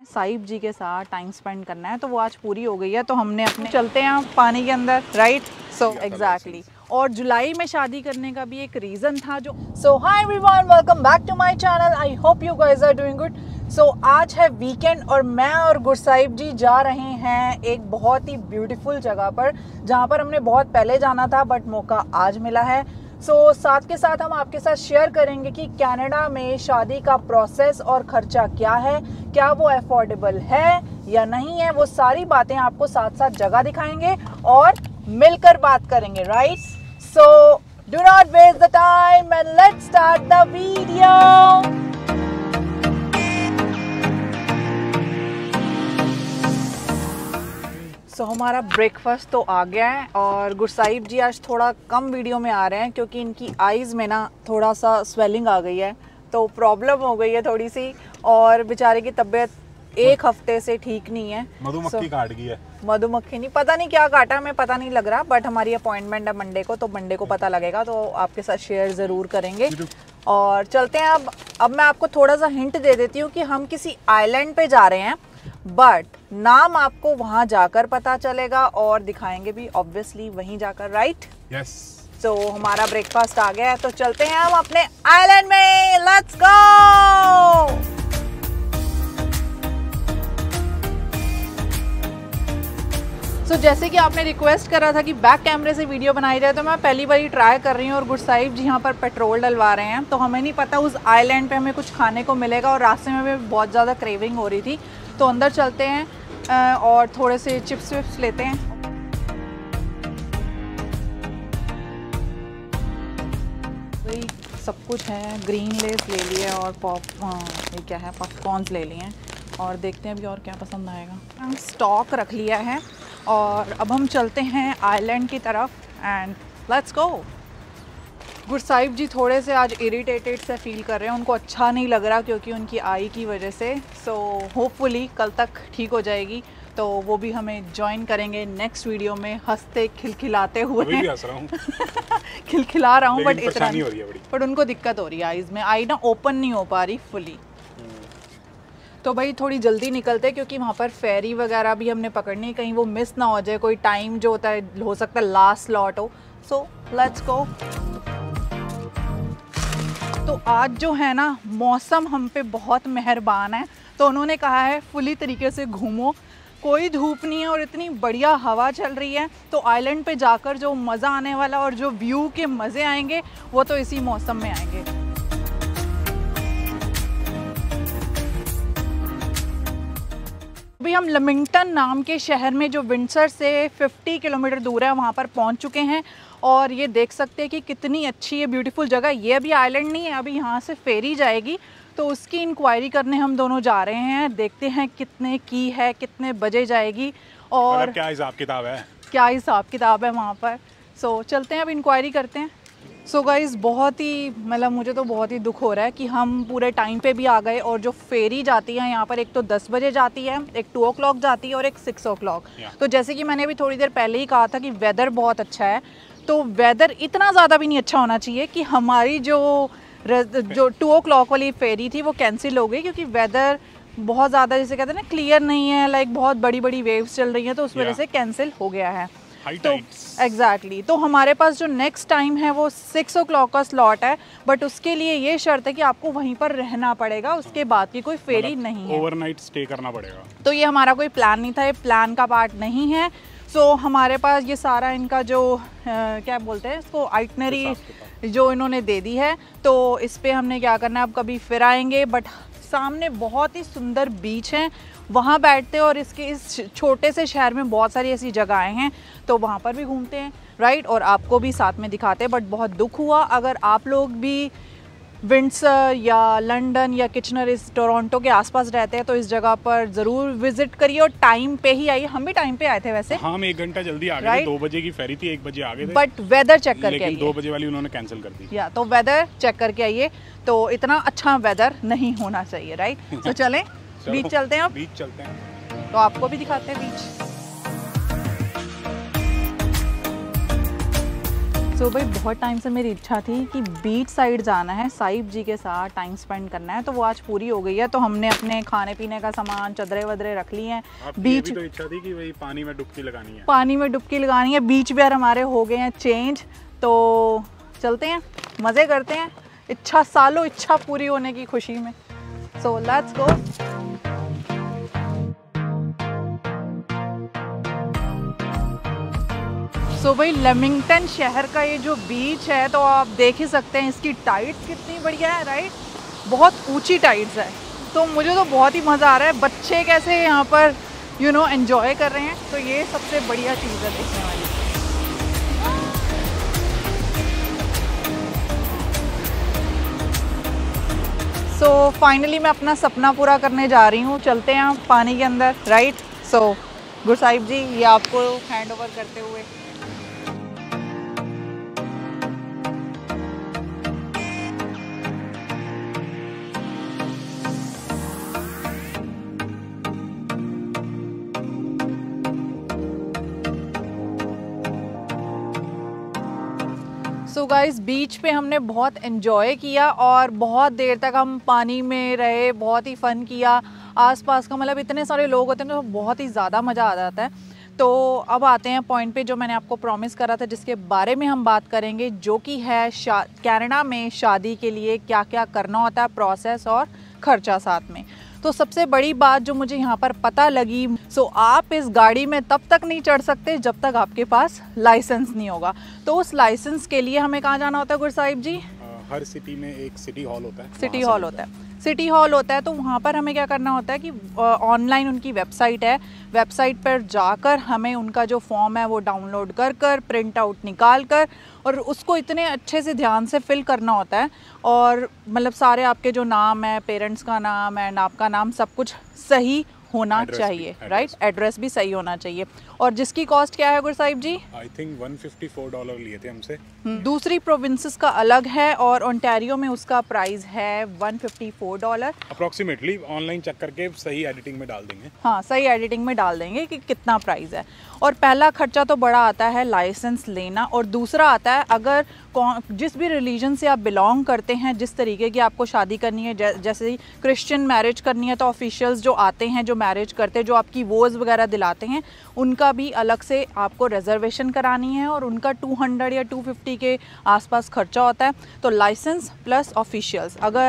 साहिब जी के साथ time spend करना है, तो वो आज पूरी हो गई है। तो हमने अपने चलते हैं पानी के अंदर, राइट? So exactly. और जुलाई में शादी करने का भी एक रीज़न था जो। So hi everyone, welcome back to my channel. I hope you guys are doing good. So आज है वीकेंड और मैं और गुरसाहिब जी जा रहे हैं एक बहुत ही ब्यूटीफुल जगह पर, जहाँ पर हमने बहुत पहले जाना था बट मौका आज मिला है। साथ के साथ हम आपके साथ शेयर करेंगे कि कनाडा में शादी का प्रोसेस और खर्चा क्या है, क्या वो अफोर्डेबल है या नहीं है। वो सारी बातें आपको साथ साथ जगह दिखाएंगे और मिलकर बात करेंगे, right? So do not waste the time and let's start the video. हमारा ब्रेकफास्ट तो आ गया है और गुरसाहिब जी आज थोड़ा कम वीडियो में आ रहे हैं क्योंकि इनकी आईज में ना थोड़ा सा स्वेलिंग आ गई है, तो प्रॉब्लम हो गई है थोड़ी सी। और बेचारे की तबीयत एक हफ्ते से ठीक नहीं है। मधुमक्खी काट गई है। मधुमक्खी नहीं, पता नहीं क्या काटा, हमें पता नहीं लग रहा, बट हमारी अपॉइंटमेंट है मंडे को, तो मंडे को पता लगेगा, तो आपके साथ शेयर ज़रूर करेंगे। और चलते हैं अब मैं आपको थोड़ा सा हिंट दे देती हूँ कि हम किसी आइलैंड पे जा रहे हैं, बट नाम आपको वहां जाकर पता चलेगा और दिखाएंगे भी ऑब्वियसली वहीं जाकर, राइट? यस। सो हमारा ब्रेकफास्ट आ गया है, तो चलते हैं हम अपने आइलैंड में। Let's go. जैसे कि आपने रिक्वेस्ट करा था कि बैक कैमरे से वीडियो बनाई जाए, तो मैं पहली बार ट्राई कर रही हूँ। और गुरसाहिब जी यहाँ पर पेट्रोल डलवा रहे हैं, तो हमें नहीं पता उस आइलैंड पे हमें कुछ खाने को मिलेगा। और रास्ते में भी बहुत ज़्यादा क्रेविंग हो रही थी, तो अंदर चलते हैं और थोड़े से चिप्स विप्स लेते हैं। वही सब कुछ है, ग्रीन लेस ले लिए और ये क्या है, पॉपकॉर्न्स ले लिए हैं। और देखते हैं अभी और क्या पसंद आएगा। स्टॉक रख लिया है और अब हम चलते हैं आइलैंड की तरफ and let's go. Gursahib ji थोड़े से आज इरिटेटेड से फील कर रहे हैं, उनको अच्छा नहीं लग रहा क्योंकि उनकी आई की वजह से। होपफुली कल तक ठीक हो जाएगी, तो वो भी हमें ज्वाइन करेंगे नेक्स्ट वीडियो में हंसते खिलखिलाते हुए। अभी भी हंस रहा हूं। खिलखिला रहा हूँ, बट इतना नहीं हो रही है बड़ी। बट उनको दिक्कत हो रही है आईज में, आई ना ओपन नहीं हो पा रही फुली। तो भाई थोड़ी जल्दी निकलते क्योंकि वहाँ पर फेरी वगैरह भी हमने पकड़नी है, कहीं वो मिस ना हो जाए, कोई टाइम जो होता है हो सकता है लास्ट स्लॉट हो। So let's go. तो आज जो है ना मौसम हम पे बहुत मेहरबान है, तो उन्होंने कहा है फुली तरीके से घूमो, कोई धूप नहीं है और इतनी बढ़िया हवा चल रही है। तो आइलैंड पे जाकर जो मज़ा आने वाला और जो व्यू के मज़े आएंगे वो तो इसी मौसम में आएंगे। अभी हम लमिंगटन नाम के शहर में, जो विंडसर से 50 किलोमीटर दूर है, वहाँ पर पहुँच चुके हैं। और ये देख सकते हैं कि कितनी अच्छी है, ब्यूटीफुल जगह। ये अभी आइलैंड नहीं है, अभी यहाँ से फेरी जाएगी, तो उसकी इंक्वायरी करने हम दोनों जा रहे हैं। देखते हैं कितने की है, कितने बजे जाएगी और क्या हिसाब किताब है, क्या हिसाब किताब है वहाँ पर। चलते हैं, अब इंक्वायरी करते हैं। गाइस बहुत ही मतलब मुझे तो बहुत ही दुख हो रहा है कि हम पूरे टाइम पे भी आ गए। और जो फेरी जाती है यहाँ पर, एक तो 10 बजे जाती है, एक 2 o'clock जाती है और एक 6 o'clock। तो जैसे कि मैंने अभी थोड़ी देर पहले ही कहा था कि वेदर बहुत अच्छा है, तो वेदर इतना ज़्यादा भी नहीं अच्छा होना चाहिए कि हमारी जो 2 o'clock वाली फेरी थी वो कैंसिल हो गई, क्योंकि वेदर बहुत ज़्यादा, जैसे कहते हैं ना, क्लियर नहीं है, लाइक बहुत बड़ी बड़ी वेव्स चल रही हैं, तो उस वजह से कैंसिल हो गया है। तो एग्जैक्टली तो हमारे पास जो नेक्स्ट टाइम है वो 6 o'clock का स्लॉट है, बट उसके लिए ये शर्त है कि आपको वहीं पर रहना पड़ेगा, उसके बाद की कोई फेरी नहीं है, ओवरनाइट स्टे करना पड़ेगा। तो ये हमारा कोई प्लान नहीं था, ये प्लान का पार्ट नहीं है। हमारे पास ये सारा इनका जो क्या बोलते हैं इसको, आइटनरी जो इन्होंने दे दी है, तो इस पे हमने क्या करना है, अब कभी फिर आएंगे। बट सामने बहुत ही सुंदर बीच है, वहाँ बैठते हैं और इस छोटे से शहर में बहुत सारी ऐसी जगहें हैं, तो वहाँ पर भी घूमते हैं, राइट? और आपको भी साथ में दिखाते हैं। बट बहुत दुख हुआ, अगर आप लोग भी विंडसर या लंदन या किचनर, इस टोरंटो के आसपास रहते हैं, तो इस जगह पर ज़रूर विजिट करिए और टाइम पे ही आइए। हम भी टाइम पे आए थे वैसे। हम 1 घंटा जल्दी आ गए थे, 2 बजे की फेरी थी, 1 बजे आ गए थे, बट वेदर चेक करके आइए। 2 बजे वाली उन्होंने कैंसिल कर दी। तो वेदर चेक करके आइए, तो इतना अच्छा वेदर नहीं होना चाहिए, राइट? तो चलें बीच चलते हैं। बीच चलते हैं, तो आपको भी दिखाते हैं बीच। सो भाई बहुत टाइम से मेरी इच्छा थी कि बीच साइड जाना है, साहिब जी के साथ टाइम स्पेंड करना है, तो वो आज पूरी हो गई है। तो हमने अपने खाने पीने का सामान, चदरे वदरे रख लिए हैं। बीच तो इच्छा थी कि वही पानी में डुबकी लगानी है, पानी में डुबकी लगानी है। बीच वेयर हमारे हो गए हैं चेंज, तो चलते हैं, मज़े करते हैं, इच्छा सालों इच्छा पूरी होने की खुशी में। So let's go. तो भाई लेमिंगटन शहर का ये जो बीच है, तो आप देख ही सकते हैं इसकी टाइड्स कितनी बढ़िया है, राइट? बहुत ऊंची टाइड्स है, तो मुझे तो बहुत ही मज़ा आ रहा है। बच्चे कैसे यहाँ पर एंजॉय कर रहे हैं, तो ये सबसे बढ़िया चीज़ है देखने वाली। सो फाइनली मैं अपना सपना पूरा करने जा रही हूँ। चलते हैं हम पानी के अंदर, राइट? सो गुरसाहिब जी, ये आपको हैंड ओवर करते हुए। सो गाइस, बीच पे हमने बहुत एंजॉय किया और बहुत देर तक हम पानी में रहे, बहुत ही फ़न किया। आसपास का मतलब इतने सारे लोग होते हैं तो बहुत ही ज़्यादा मज़ा आ जाता है। तो अब आते हैं पॉइंट पे जो मैंने आपको प्रॉमिस करा था, जिसके बारे में हम बात करेंगे, जो कि है कनाडा में शादी के लिए क्या क्या करना होता है, प्रोसेस और ख़र्चा साथ में। तो सबसे बड़ी बात जो मुझे यहाँ पर पता लगी, आप इस गाड़ी में तब तक नहीं चढ़ सकते जब तक आपके पास लाइसेंस नहीं होगा। तो उस लाइसेंस के लिए हमें कहाँ जाना होता है गुरसाहिब जी? हर सिटी में एक सिटी हॉल होता है। सिटी हॉल होता है, सिटी हॉल होता है। तो वहाँ पर हमें क्या करना होता है कि ऑनलाइन उनकी वेबसाइट है, वेबसाइट पर जाकर हमें उनका जो फॉर्म है वो डाउनलोड कर प्रिंट आउट निकाल कर, और उसको इतने अच्छे से ध्यान से फिल करना होता है। और मतलब सारे आपके जो नाम है, पेरेंट्स का नाम एंड आपका नाम, सब कुछ सही होना चाहिए, राइट? एड्रेस भी सही होना चाहिए। और जिसकी कॉस्ट क्या है गुरसाहिब जी? आई थिंक $154 लिए थे हमसे। दूसरी प्रोविंसेस का अलग है और ओंटारियो में उसका प्राइस है $154 अप्रोक्सीमेटली। ऑनलाइन चेक करके सही एडिटिंग में डाल देंगे। हाँ, सही एडिटिंग में डाल देंगे कि कितना प्राइस है। और पहला खर्चा तो बड़ा आता है लाइसेंस लेना, और दूसरा आता है अगर जिस भी रिलीजन से आप बिलोंग करते हैं, जिस तरीके की आपको शादी करनी है, जैसे क्रिश्चियन मैरिज करनी है, तो ऑफिशियल्स जो आते हैं, जो मैरिज करते हैं, जो आपकी वोज़ वगैरह दिलाते हैं, उनका भी अलग से आपको रिजर्वेशन करानी है, और उनका 200 या 250 के आसपास खर्चा होता है। तो लाइसेंस प्लस ऑफिशियल्स। अगर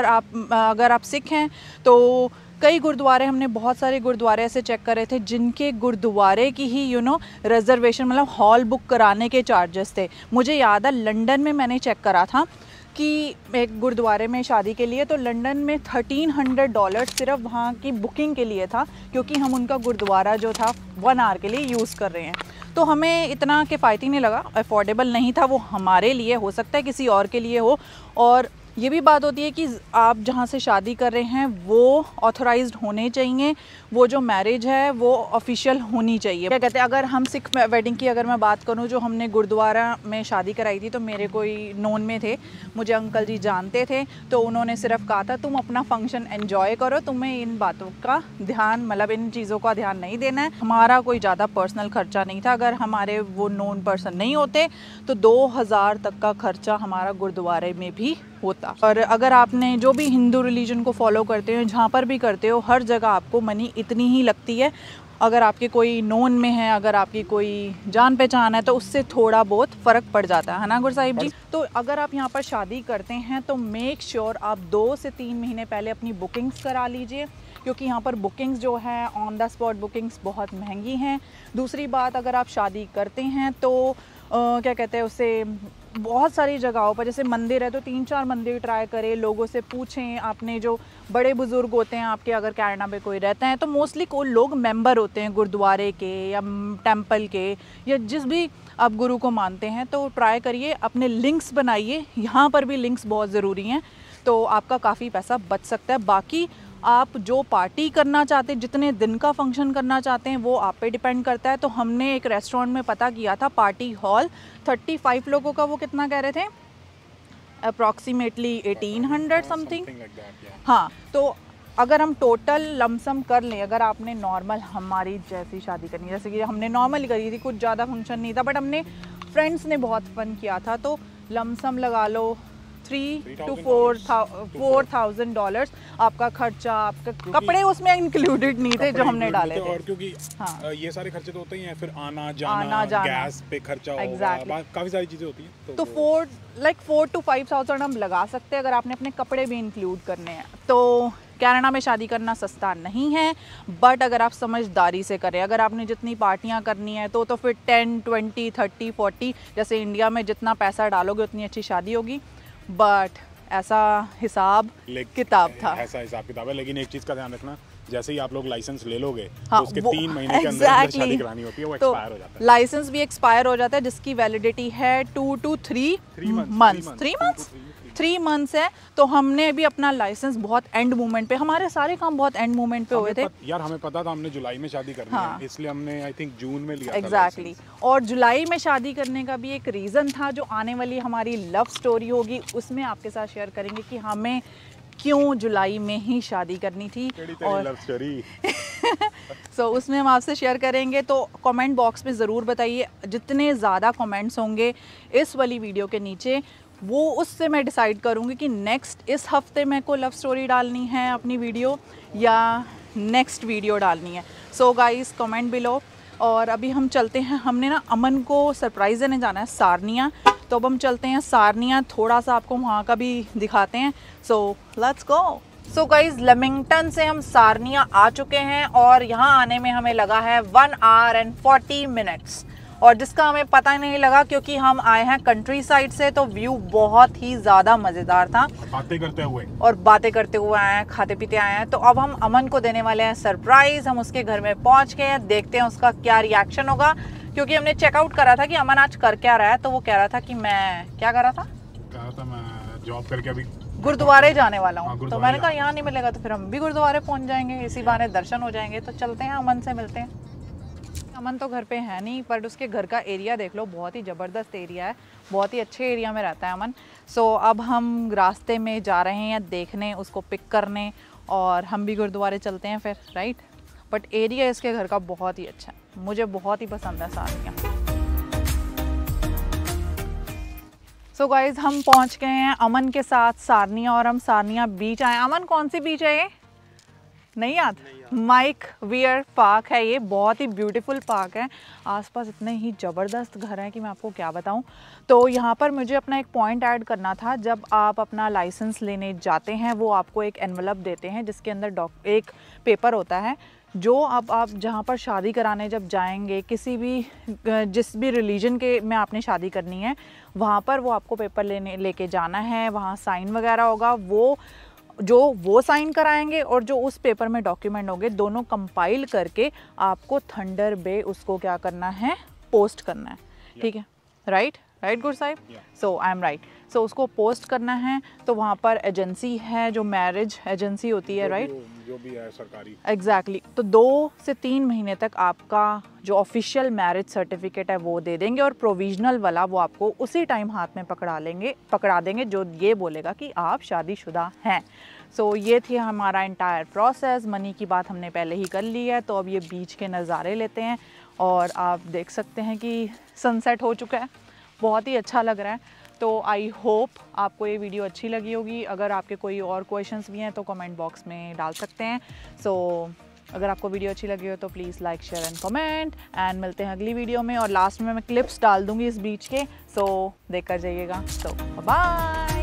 आप सिख हैं तो कई गुरुद्वारे, हमने बहुत सारे गुरुद्वारे ऐसे चेक करे थे जिनके गुरुद्वारे की ही रिजर्वेशन, मतलब हॉल बुक कराने के चार्जेस थे। मुझे याद है लंदन में मैंने चेक करा था कि एक गुरुद्वारे में शादी के लिए, तो लंदन में $1300 सिर्फ वहाँ की बुकिंग के लिए था, क्योंकि हम उनका गुरुद्वारा जो था 1 आवर के लिए यूज़ कर रहे हैं। तो हमें इतना किफ़ायती नहीं लगा, अफोर्डेबल नहीं था वो हमारे लिए, हो सकता है किसी और के लिए हो। और ये भी बात होती है कि आप जहाँ से शादी कर रहे हैं वो ऑथराइज्ड होने चाहिए, वो जो मैरिज है वो ऑफिशियल होनी चाहिए। क्या कहते हैं, अगर हम सिख वेडिंग की अगर मैं बात करूँ, जो हमने गुरुद्वारा में शादी कराई थी, तो मेरे कोई नोन में थे, मुझे अंकल जी जानते थे, तो उन्होंने सिर्फ कहा था तुम अपना फंक्शन एंजॉय करो, तुम्हें इन बातों का ध्यान, मतलब इन चीज़ों का ध्यान नहीं देना है। हमारा कोई ज़्यादा पर्सनल खर्चा नहीं था। अगर हमारे वो नोन पर्सन नहीं होते तो 2000 तक का खर्चा हमारा गुरुद्वारे में भी होता। और अगर आपने जो भी हिंदू रिलीजन को फॉलो करते हो, जहाँ पर भी करते हो, हर जगह आपको मनी इतनी ही लगती है। अगर आपके कोई नोन में है, अगर आपकी कोई जान पहचान है, तो उससे थोड़ा बहुत फ़र्क पड़ जाता है ना गुरसाहिब जी? तो अगर आप यहाँ पर शादी करते हैं तो मेक श्योर आप 2 से 3 महीने पहले अपनी बुकिंग्स करा लीजिए, क्योंकि यहाँ पर बुकिंग्स जो है ऑन द स्पॉट बुकिंग्स बहुत महंगी हैं। दूसरी बात, अगर आप शादी करते हैं तो क्या कहते हैं उसे, बहुत सारी जगहों पर, जैसे मंदिर है तो 3-4 मंदिर ट्राई करें, लोगों से पूछें। आपने जो बड़े बुजुर्ग होते हैं आपके, अगर कनाडा में कोई रहता है, तो मोस्टली कोई लोग मेंबर होते हैं गुरुद्वारे के या टेंपल के, या जिस भी आप गुरु को मानते हैं, तो ट्राई करिए, अपने लिंक्स बनाइए। यहाँ पर भी लिंक्स बहुत ज़रूरी हैं, तो आपका काफ़ी पैसा बच सकता है। बाकी आप जो पार्टी करना चाहते हैं, जितने दिन का फंक्शन करना चाहते हैं, वो आप पे डिपेंड करता है। तो हमने एक रेस्टोरेंट में पता किया था, पार्टी हॉल 35 लोगों का, वो कितना कह रहे थे, अप्रॉक्सीमेटली 1800 समथिंग। हाँ, तो अगर हम टोटल लमसम कर लें, अगर आपने नॉर्मल हमारी जैसी शादी करनी है, जैसे कि हमने नॉर्मल करी थी, कुछ ज़्यादा फंक्शन नहीं था, बट हमने फ्रेंड्स ने बहुत फन किया था, तो लमसम लगा लो $3,000 to $4,000 आपका खर्चा, आपके कपड़े उसमें इंक्लूडेड नहीं थे जो हमने डाले थे। और क्योंकि हाँ। ये सारे खर्चे तो होते ही हैं, फिर आना जाना, गैस पे खर्चा होगा, काफी सारी चीजें होती हैं। तो 4 to 5,000 हम लगा सकते हैं अगर आपने अपने कपड़े भी इंक्लूड करने हैं। तो कनाडा में शादी करना सस्ता नहीं है, बट अगर आप समझदारी से करें, अगर आपने जितनी पार्टियां करनी है तो फिर 10, 20, 30, 40 जैसे इंडिया में जितना पैसा डालोगे उतनी अच्छी शादी होगी। बट ऐसा हिसाब किताब था, ऐसा हिसाब किताब है। लेकिन एक चीज़ का ध्यान रखना, जैसे ही आप लोग लाइसेंस ले लोगे हाँ, तो उसके 3 महीने के अंदर शादी करानी होती है, वो एक्सपायर हो जाता है। लाइसेंस भी एक्सपायर हो जाता है जिसकी वैलिडिटी है 2 to 3 मंथ्स। 3 मंथ्स है। तो हमने भी अपना लाइसेंस बहुत एंड मोमेंट पे, हमारे सारे काम बहुत एंड मोमेंट पे हुए थे यार। हमें पता था हमने जुलाई में शादी करनी है, इसलिए हमने आई थिंक जून में लिया था एग्जैक्टली। और जुलाई में शादी करने का भी एक रीज़न था, जो आने वाली हमारी लव स्टोरी होगी उसमें आपके साथ शेयर करेंगे कि हमें क्यों जुलाई में ही शादी करनी थी। और लव स्टोरी सो उसमें हम आपसे शेयर करेंगे। तो कमेंट बॉक्स में ज़रूर बताइए, जितने ज़्यादा कमेंट्स होंगे इस वाली वीडियो के नीचे, वो उससे मैं डिसाइड करूँगी कि नेक्स्ट इस हफ्ते मेरे को लव स्टोरी डालनी है अपनी वीडियो या नेक्स्ट वीडियो डालनी है। So guys comment below. और अभी हम चलते हैं, हमने ना अमन को सरप्राइज़ देने जाना है सारनिया, तो अब हम चलते हैं सारनिया, थोड़ा सा आपको वहाँ का भी दिखाते हैं। So let's go. So guys Leamington से हम सारनिया आ चुके हैं और यहाँ आने में हमें लगा है 1 hour and 40 minutes, और जिसका हमें पता ही नहीं लगा क्योंकि हम आए हैं कंट्री साइड से, तो व्यू बहुत ही ज़्यादा मज़ेदार था। बातें करते हुए आए हैं, खाते पीते आए हैं। तो अब हम अमन को देने वाले हैं सरप्राइज़। हम उसके घर में पहुँच गए हैं, देखते हैं उसका क्या रिएक्शन होगा, क्योंकि हमने चेकआउट करा था कि अमन आज कर क्या रहा है। तो वो कह रहा था कि मैं क्या कर रहा था, मैं जॉब करके अभी गुरुद्वारे जाने वाला हूँ। हाँ, तो मैंने कहा यहाँ नहीं मिलेगा तो फिर हम भी गुरुद्वारे पहुँच जाएंगे, इसी बहाने दर्शन हो जाएंगे। तो चलते हैं, अमन से मिलते हैं। अमन तो घर पे है नहीं, पर उसके घर का एरिया देख लो, बहुत ही ज़बरदस्त एरिया है, बहुत ही अच्छे एरिया में रहता है अमन। सो अब हम रास्ते में जा रहे हैं देखने, उसको पिक करने, और हम भी गुरुद्वारे चलते हैं फिर, राइट। बट एरिया इसके घर का बहुत ही अच्छा है, मुझे बहुत ही पसंद है सारनिया। सो गाइज हम पहुंच गए हैं अमन के साथ सारनिया, और हम सारनिया बीच आए। अमन कौन सी बीच है ये, नहीं याद? माइक वियर पार्क है ये, बहुत ही ब्यूटीफुल पार्क है। आसपास इतने ही ज़बरदस्त घर हैं कि मैं आपको क्या बताऊं। तो यहाँ पर मुझे अपना एक पॉइंट ऐड करना था, जब आप अपना लाइसेंस लेने जाते हैं वो आपको एक एनवलप देते हैं जिसके अंदर एक पेपर होता है, जो अब आप जहाँ पर शादी कराने जब जाएंगे, किसी भी जिस भी रिलीजन के में आपने शादी करनी है, वहाँ पर वो आपको पेपर लेके जाना है। वहाँ साइन वगैरह होगा, वो साइन कराएंगे, और जो उस पेपर में डॉक्यूमेंट होंगे दोनों कंपाइल करके आपको थंडर बे उसको क्या करना है, पोस्ट करना है। ठीक है, right Guru Sahib. So I am right. So उसको पोस्ट करना है। तो वहाँ पर एजेंसी है, जो मैरिज एजेंसी होती है, राइट, जो भी है सरकारी, एग्जैक्टली। तो 2 से 3 महीने तक आपका जो ऑफिशियल मैरिज सर्टिफिकेट है वो दे देंगे, और प्रोविजनल वाला वो आपको उसी टाइम हाथ में पकड़ा देंगे जो ये बोलेगा कि आप शादीशुदा हैं। सो ये थी हमारा इंटायर प्रोसेस। मनी की बात हमने पहले ही कर ली है। तो अब ये बीच के नज़ारे लेते हैं, और आप देख सकते हैं कि सनसेट हो चुका है, बहुत ही अच्छा लग रहा है। तो आई होप आपको ये वीडियो अच्छी लगी होगी। अगर आपके कोई और क्वेश्चंस भी हैं तो कमेंट बॉक्स में डाल सकते हैं। सो अगर आपको वीडियो अच्छी लगी हो तो please like, share and comment, and मिलते हैं अगली वीडियो में। और लास्ट में मैं क्लिप्स डाल दूँगी इस बीच के, सो देख कर जाइएगा। So bye.